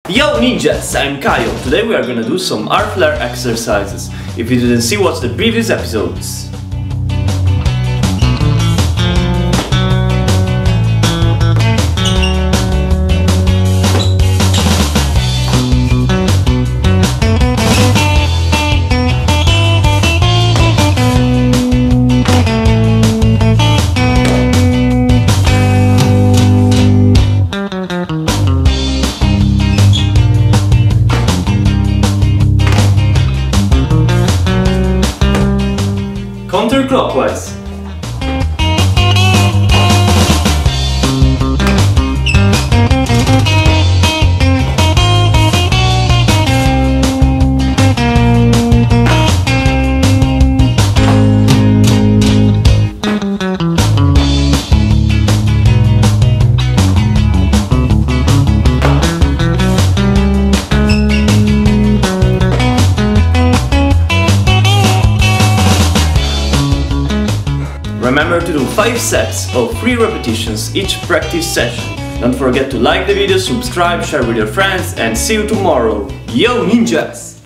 Yo ninjas, I'm Kaio. Today we are gonna do some Airflare exercises. If you didn't see, watch the previous episodes. Counterclockwise. Remember to do 5 sets of 3 repetitions each practice session. Don't forget to like the video, subscribe, share with your friends, and see you tomorrow. Yo ninjas!